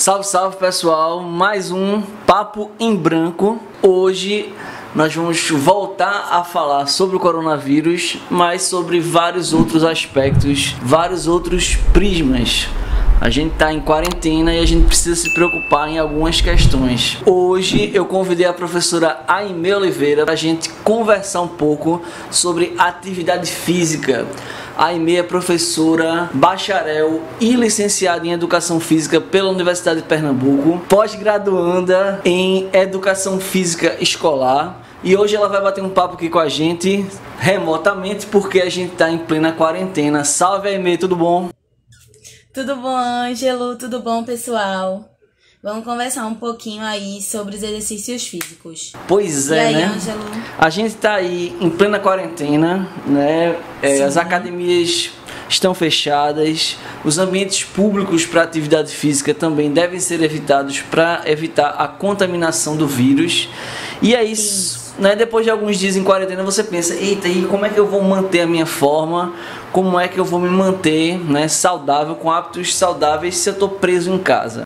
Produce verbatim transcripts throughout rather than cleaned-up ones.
Salve, salve pessoal, mais um Papo em Branco. Hoje nós vamos voltar a falar sobre o coronavírus, mas sobre vários outros aspectos, vários outros prismas. A gente está em quarentena e a gente precisa se preocupar em algumas questões. Hoje eu convidei a professora Aimee Oliveira para a gente conversar um pouco sobre atividade física. A Aimee é professora, bacharel e licenciada em Educação Física pela Universidade de Pernambuco, pós-graduanda em Educação Física Escolar. E hoje ela vai bater um papo aqui com a gente, remotamente, porque a gente está em plena quarentena. Salve, Aimee, tudo bom? Tudo bom, Ângelo? Tudo bom, pessoal? Vamos conversar um pouquinho aí sobre os exercícios físicos. Pois é, e aí, né? Ângelo? A gente tá aí em plena quarentena, né? É, as academias estão fechadas, os ambientes públicos para atividade física também devem ser evitados para evitar a contaminação do vírus. E é isso. isso. Né? Depois de alguns dias em quarentena você pensa, eita, e como é que eu vou manter a minha forma? Como é que eu vou me manter, né, saudável, com hábitos saudáveis se eu tô preso em casa?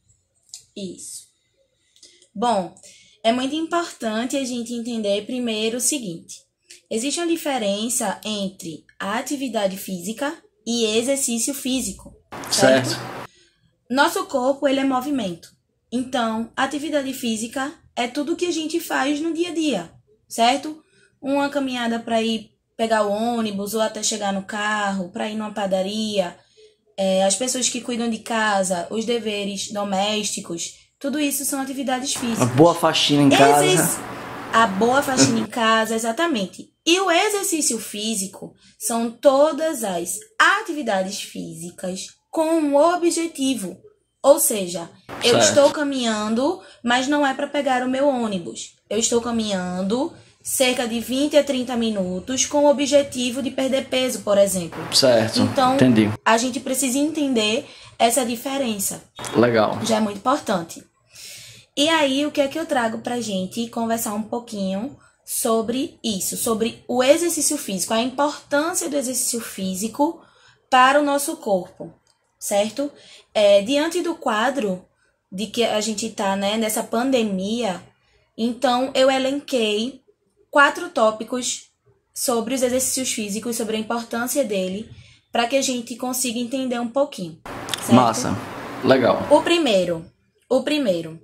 Isso. Bom, é muito importante a gente entender primeiro o seguinte. Existe uma diferença entre a atividade física e exercício físico, certo? certo. Nosso corpo, ele é movimento. Então, atividade física é tudo que a gente faz no dia a dia, certo? Uma caminhada para ir pegar o ônibus ou até chegar no carro, para ir numa padaria, é, as pessoas que cuidam de casa, os deveres domésticos, tudo isso são atividades físicas. A boa faxina em casa. Exer... A boa faxina em casa, exatamente. E o exercício físico são todas as atividades físicas com um objetivo. Ou seja, eu certo. estou caminhando, mas não é para pegar o meu ônibus. Eu estou caminhando cerca de vinte a trinta minutos com o objetivo de perder peso, por exemplo. Certo, então, entendi. A gente precisa entender essa diferença. Legal. Já é muito importante. E aí, o que é que eu trago pra gente conversar um pouquinho sobre isso, sobre o exercício físico, a importância do exercício físico para o nosso corpo, certo? É, diante do quadro de que a gente tá, né, nessa pandemia, então eu elenquei quatro tópicos sobre os exercícios físicos, sobre a importância dele, para que a gente consiga entender um pouquinho. Certo? Massa, legal. O primeiro, o primeiro,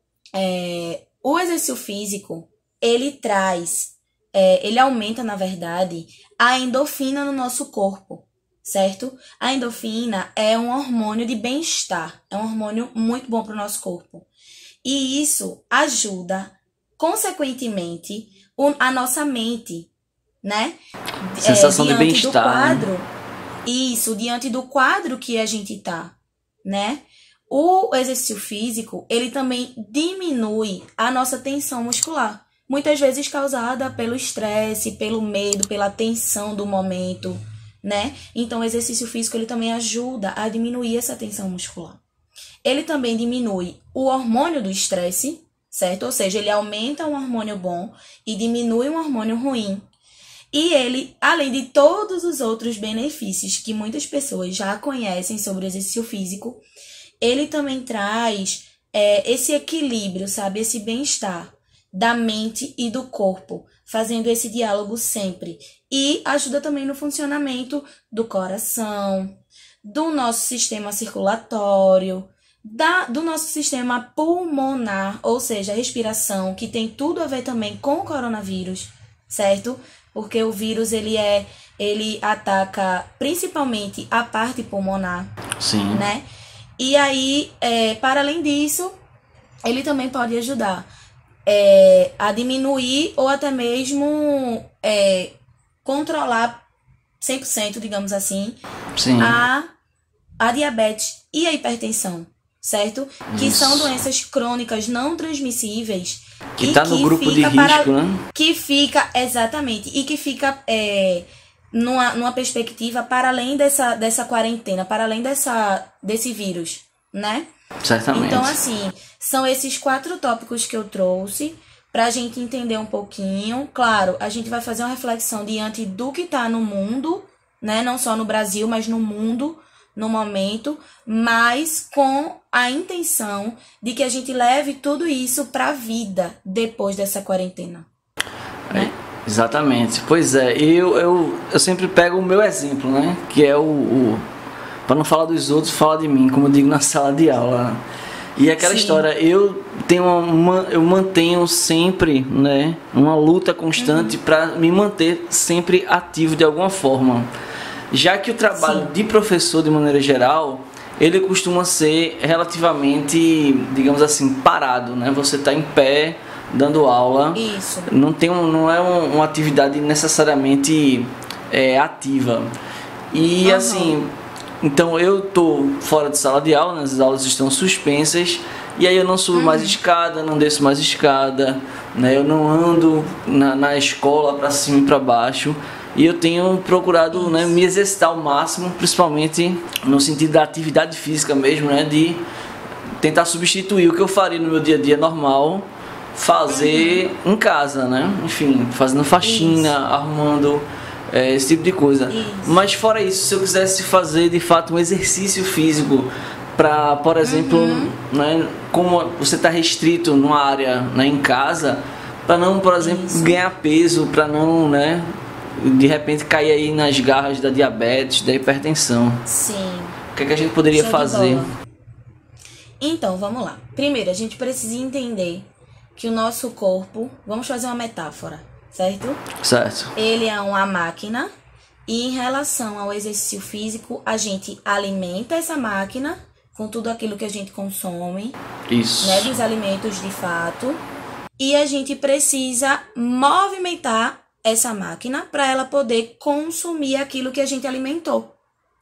é, o exercício físico, ele traz, é, ele aumenta, na verdade, a endorfina no nosso corpo, certo? A endorfina é um hormônio de bem-estar, é um hormônio muito bom para o nosso corpo. E isso ajuda, consequentemente, a nossa mente, né? Sensação é, de bem-estar. Né? Isso, diante do quadro que a gente tá, né? O exercício físico, ele também diminui a nossa tensão muscular. Muitas vezes causada pelo estresse, pelo medo, pela tensão do momento, né? Então, o exercício físico, ele também ajuda a diminuir essa tensão muscular. Ele também diminui o hormônio do estresse, certo? Ou seja, ele aumenta um hormônio bom e diminui um hormônio ruim. E ele, além de todos os outros benefícios que muitas pessoas já conhecem sobre o exercício físico, ele também traz é, esse equilíbrio, sabe? Esse bem-estar da mente e do corpo, fazendo esse diálogo sempre. E ajuda também no funcionamento do coração, do nosso sistema circulatório, Da, do nosso sistema pulmonar, ou seja, a respiração, que tem tudo a ver também com o coronavírus, certo? Porque o vírus, ele é, ele ataca principalmente a parte pulmonar, Sim. né? E aí, é, para além disso, ele também pode ajudar é, a diminuir ou até mesmo é, controlar cem por cento, digamos assim, Sim. a, a diabetes e a hipertensão. Certo? Que Isso. são doenças crônicas não transmissíveis. Que está no grupo de risco, para, né? Que fica, exatamente, e que fica é, numa, numa perspectiva para além dessa, dessa quarentena, para além dessa, desse vírus, né? Certamente. Então, assim, são esses quatro tópicos que eu trouxe para a gente entender um pouquinho. Claro, a gente vai fazer uma reflexão diante do que está no mundo, né? Não só no Brasil, mas no mundo, no momento, mas com a intenção de que a gente leve tudo isso para a vida depois dessa quarentena. Né? Exatamente. Pois é, eu, eu, eu sempre pego o meu exemplo, né? Que é o, o para não falar dos outros, falar de mim, como eu digo na sala de aula. E aquela Sim. história, eu tenho uma, eu mantenho sempre, né, uma luta constante uhum. para me manter sempre ativo de alguma forma. Já que o trabalho Sim. de professor, de maneira geral, ele costuma ser relativamente, digamos assim, parado, né? Você está em pé, dando aula. Isso. Não, tem um, não é um, uma atividade necessariamente é, ativa. E uhum. assim... Então eu tô fora de sala de aula, né? As aulas estão suspensas, e aí eu não subo uhum. mais escada, não desço mais escada, né? Eu não ando na, na escola para cima e para baixo, e eu tenho procurado, né, me exercitar ao máximo, principalmente no sentido da atividade física mesmo, né? De tentar substituir o que eu faria no meu dia a dia normal, fazer uhum. em casa, né? Enfim, fazendo faxina, Isso. arrumando... É, esse tipo de coisa. Isso. Mas fora isso, se eu quisesse fazer de fato um exercício físico para, por exemplo, uhum. né, como você está restrito numa área, né, em casa, para não, por exemplo, isso. ganhar peso, para não, né, de repente cair aí nas garras da diabetes, da hipertensão. Sim. O que é que a gente poderia Show fazer? Então, vamos lá. Primeiro, a gente precisa entender que o nosso corpo, vamos fazer uma metáfora. Certo? Certo. Ele é uma máquina e em relação ao exercício físico, a gente alimenta essa máquina com tudo aquilo que a gente consome. Isso. Né, dos alimentos de fato. E a gente precisa movimentar essa máquina para ela poder consumir aquilo que a gente alimentou.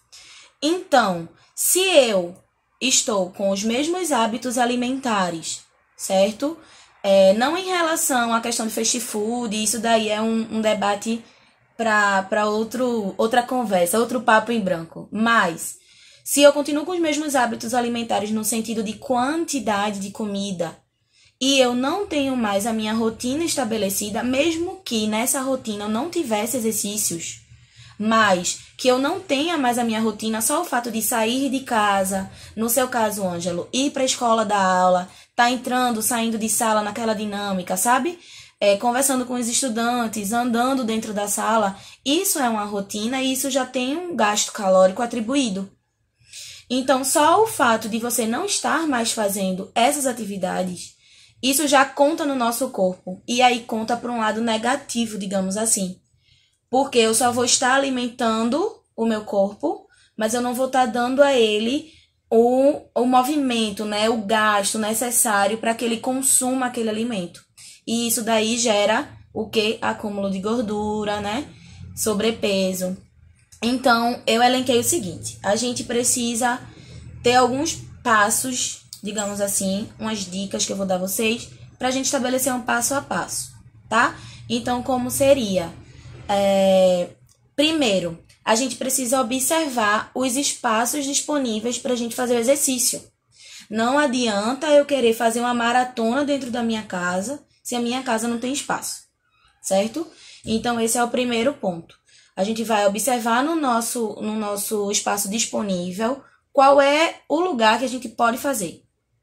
Então, se eu estou com os mesmos hábitos alimentares, certo? É, não em relação à questão de fast food, isso daí é um, um debate para outra conversa, outro papo em branco. Mas, se eu continuo com os mesmos hábitos alimentares no sentido de quantidade de comida, e eu não tenho mais a minha rotina estabelecida, mesmo que nessa rotina eu não tivesse exercícios, mas que eu não tenha mais a minha rotina, só o fato de sair de casa, no seu caso, Ângelo, ir para a escola dar aula, tá entrando, saindo de sala naquela dinâmica, sabe? É, conversando com os estudantes, andando dentro da sala, isso é uma rotina e isso já tem um gasto calórico atribuído. Então, só o fato de você não estar mais fazendo essas atividades, isso já conta no nosso corpo. E aí conta para um lado negativo, digamos assim. Porque eu só vou estar alimentando o meu corpo, mas eu não vou estar dando a ele o, o movimento, né, o gasto necessário para que ele consuma aquele alimento. E isso daí gera o quê? Acúmulo de gordura, né? Sobrepeso. Então, eu elenquei o seguinte. A gente precisa ter alguns passos, digamos assim, umas dicas que eu vou dar a vocês, para a gente estabelecer um passo a passo, tá? Então, como seria? É, primeiro, a gente precisa observar os espaços disponíveis para a gente fazer o exercício. Não adianta eu querer fazer uma maratona dentro da minha casa se a minha casa não tem espaço, certo? Então, esse é o primeiro ponto. A gente vai observar no nosso, no nosso espaço disponível qual é o lugar que a gente pode fazer.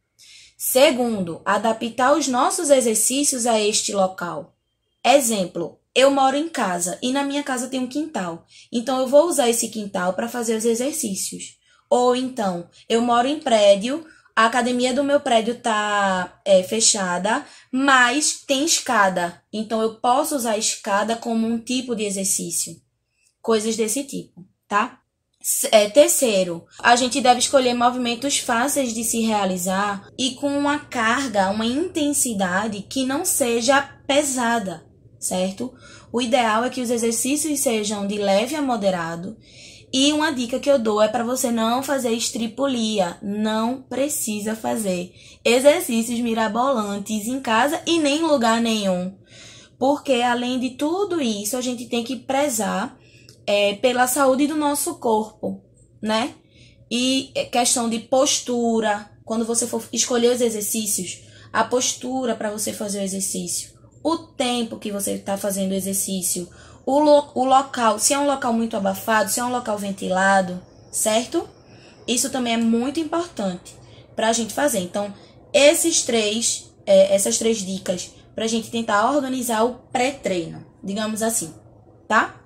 Segundo, adaptar os nossos exercícios a este local. Exemplo, eu moro em casa e na minha casa tem um quintal. Então, eu vou usar esse quintal para fazer os exercícios. Ou então, eu moro em prédio, a academia do meu prédio está é, fechada, mas tem escada. Então, eu posso usar a escada como um tipo de exercício. Coisas desse tipo, tá? É, terceiro, a gente deve escolher movimentos fáceis de se realizar e com uma carga, uma intensidade que não seja pesada, certo? O ideal é que os exercícios sejam de leve a moderado. E uma dica que eu dou é para você não fazer estripulia, não precisa fazer exercícios mirabolantes em casa e nem em lugar nenhum. Porque além de tudo isso, a gente tem que prezar é, pela saúde do nosso corpo, né? E questão de postura, quando você for escolher os exercícios, a postura para você fazer o exercício, o tempo que você está fazendo o exercício, O, lo, o local, se é um local muito abafado, se é um local ventilado, certo? Isso também é muito importante para a gente fazer. Então, esses três, é, essas três dicas para a gente tentar organizar o pré-treino, digamos assim, tá?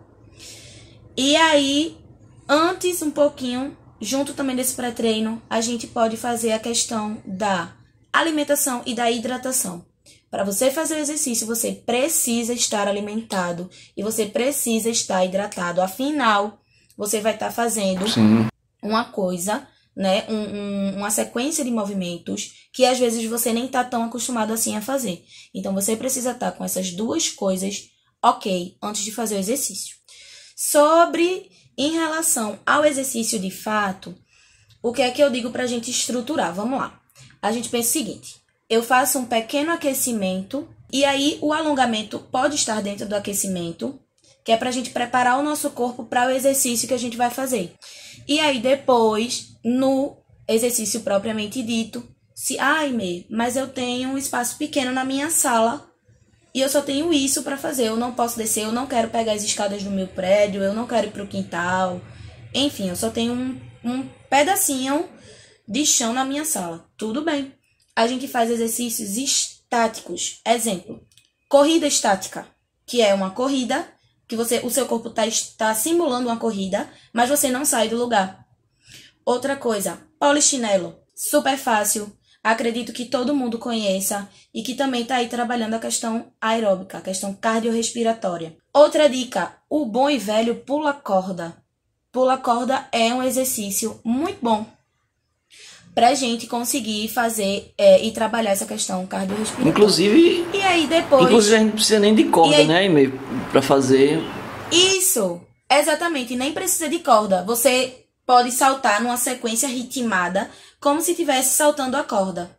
E aí, antes um pouquinho, junto também desse pré-treino, a gente pode fazer a questão da alimentação e da hidratação. Para você fazer o exercício, você precisa estar alimentado e você precisa estar hidratado. Afinal, você vai estar fazendo Sim. uma coisa, né? Um, um, uma sequência de movimentos que às vezes você nem está tão acostumado assim a fazer. Então, você precisa estar com essas duas coisas ok antes de fazer o exercício. Sobre, em relação ao exercício de fato, o que é que eu digo para a gente estruturar? Vamos lá. A gente pensa o seguinte: eu faço um pequeno aquecimento e aí o alongamento pode estar dentro do aquecimento, que é para a gente preparar o nosso corpo para o exercício que a gente vai fazer. E aí depois, no exercício propriamente dito, se, ai, Mê, mas eu tenho um espaço pequeno na minha sala e eu só tenho isso para fazer, eu não posso descer, eu não quero pegar as escadas do meu prédio, eu não quero ir para o quintal, enfim, eu só tenho um, um pedacinho de chão na minha sala. Tudo bem. A gente faz exercícios estáticos. Exemplo, corrida estática, que é uma corrida que você, o seu corpo está tá simulando uma corrida, mas você não sai do lugar. Outra coisa, polichinelo, super fácil. Acredito que todo mundo conheça e que também está aí trabalhando a questão aeróbica, a questão cardiorrespiratória. Outra dica, o bom e velho pula-corda. Pula-corda é um exercício muito bom pra gente conseguir fazer é, e trabalhar essa questão cardiorrespiratória. Inclusive, e aí depois, inclusive a gente não precisa nem de corda, aí, né, e-mail, pra fazer. Isso, exatamente, nem precisa de corda. Você pode saltar numa sequência ritmada, como se estivesse saltando a corda.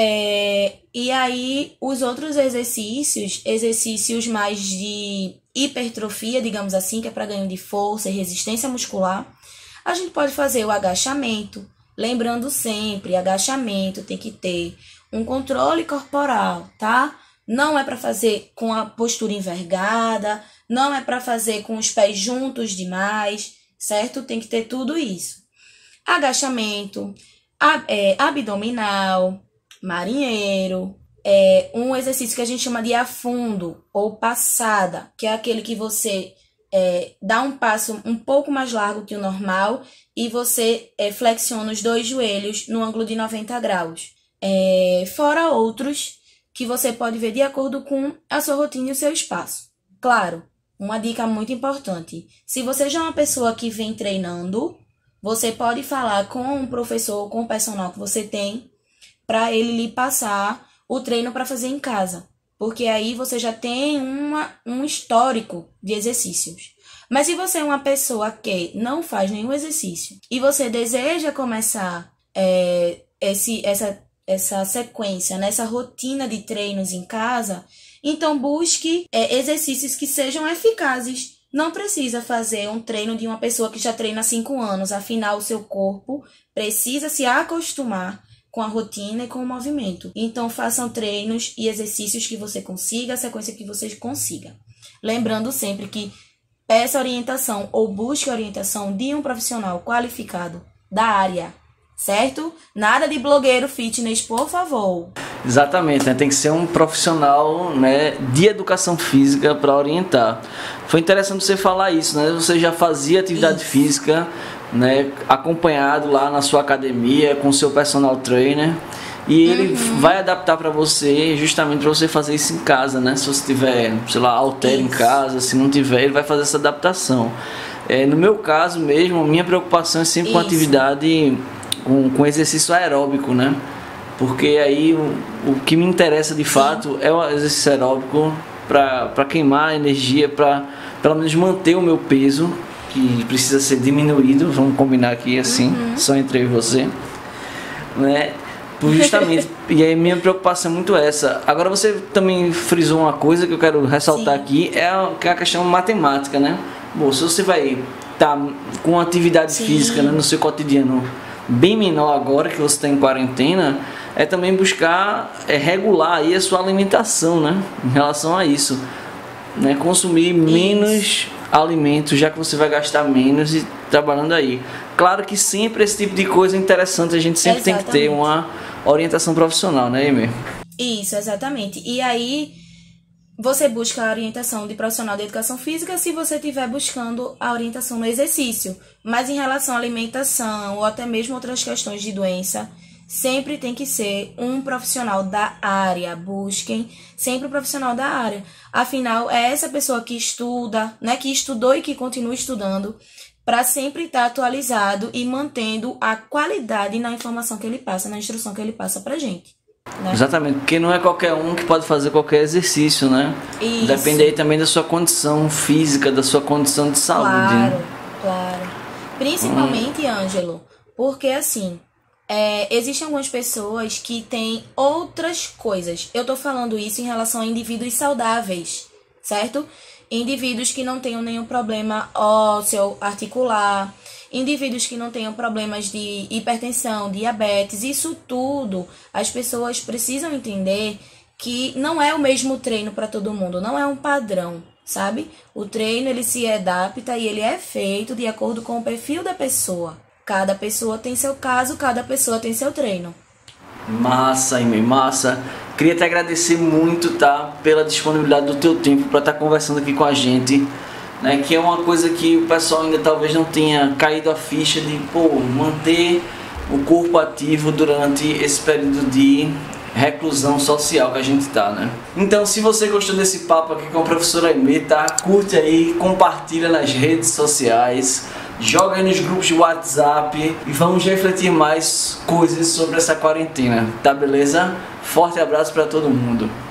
É, e aí, os outros exercícios, exercícios mais de hipertrofia, digamos assim, que é para ganho de força e resistência muscular, a gente pode fazer o agachamento. Lembrando sempre, agachamento tem que ter um controle corporal, tá? Não é para fazer com a postura envergada, não é para fazer com os pés juntos demais, certo? Tem que ter tudo isso. Agachamento, ab é, abdominal, marinheiro, é um exercício que a gente chama de afundo ou passada, que é aquele que você é, dá um passo um pouco mais largo que o normal e você é, flexiona os dois joelhos no ângulo de noventa graus. É, fora outros que você pode ver de acordo com a sua rotina e o seu espaço. Claro, uma dica muito importante. Se você já é uma pessoa que vem treinando, você pode falar com um professor ou com o personal que você tem para ele lhe passar o treino para fazer em casa. Porque aí você já tem uma, um histórico de exercícios. Mas se você é uma pessoa que não faz nenhum exercício e você deseja começar é, esse, essa, essa sequência, nessa rotina de treinos em casa, então busque é, exercícios que sejam eficazes. Não precisa fazer um treino de uma pessoa que já treina há cinco anos. Afinal, o seu corpo precisa se acostumar com a rotina e com o movimento. Então, façam treinos e exercícios que você consiga, a sequência que você consiga. Lembrando sempre que peça orientação ou busque orientação de um profissional qualificado da área, certo? Nada de blogueiro fitness, por favor. Exatamente, né? Tem que ser um profissional, né, de educação física para orientar. Foi interessante você falar isso, né? Você já fazia atividade isso. física, né, acompanhado lá na sua academia com o seu personal trainer, e ele uhum. vai adaptar para você, justamente para você fazer isso em casa, né? Se você tiver, sei lá, halter em casa, se não tiver, ele vai fazer essa adaptação. É, no meu caso mesmo, minha preocupação é sempre isso. com atividade, com, com exercício aeróbico, né? Porque aí o, o que me interessa de fato Sim. é o exercício aeróbico para queimar energia, para pelo menos manter o meu peso, que precisa ser diminuído, vamos combinar aqui assim, uhum. só entre eu e você, né? Justamente, e aí minha preocupação é muito essa. Agora você também frisou uma coisa que eu quero ressaltar Sim. aqui, é a, que é a questão matemática, né? Bom, se você vai estar tá com atividade Sim. física, né, no seu cotidiano bem menor agora que você está em quarentena, é também buscar é, regular aí a sua alimentação, né? Em relação a isso, né? Consumir isso. menos alimentos, já que você vai gastar menos e trabalhando aí. Claro que sempre esse tipo de coisa é interessante, a gente sempre exatamente. Tem que ter uma orientação profissional, né, Amy? Isso, exatamente. E aí, você busca a orientação de profissional de educação física se você estiver buscando a orientação no exercício. Mas em relação à alimentação ou até mesmo outras questões de doença, sempre tem que ser um profissional da área. Busquem sempre um profissional da área. Afinal, é essa pessoa que estuda, né, que estudou e que continua estudando, para sempre estar atualizado e mantendo a qualidade na informação que ele passa, na instrução que ele passa pra gente. Né? Exatamente, porque não é qualquer um que pode fazer qualquer exercício, né? Isso. Depende aí também da sua condição física, da sua condição de saúde. Claro, claro. Principalmente, hum. Ângelo, porque assim, é, existem algumas pessoas que têm outras coisas. Eu tô falando isso em relação a indivíduos saudáveis, certo? Indivíduos que não tenham nenhum problema ósseo, articular, indivíduos que não tenham problemas de hipertensão, diabetes, isso tudo, as pessoas precisam entender que não é o mesmo treino para todo mundo, não é um padrão, sabe? O treino, ele se adapta e ele é feito de acordo com o perfil da pessoa. Cada pessoa tem seu caso, cada pessoa tem seu treino. Massa, Amy, massa. Queria te agradecer muito, tá, pela disponibilidade do teu tempo para estar tá conversando aqui com a gente, né, que é uma coisa que o pessoal ainda talvez não tenha caído a ficha de, pô, manter o corpo ativo durante esse período de reclusão social que a gente tá, né? Então, se você gostou desse papo aqui com a professora Amy, tá, curte aí, compartilha nas redes sociais, joga aí nos grupos de WhatsApp e vamos refletir mais coisas sobre essa quarentena, tá beleza? Forte abraço para todo mundo.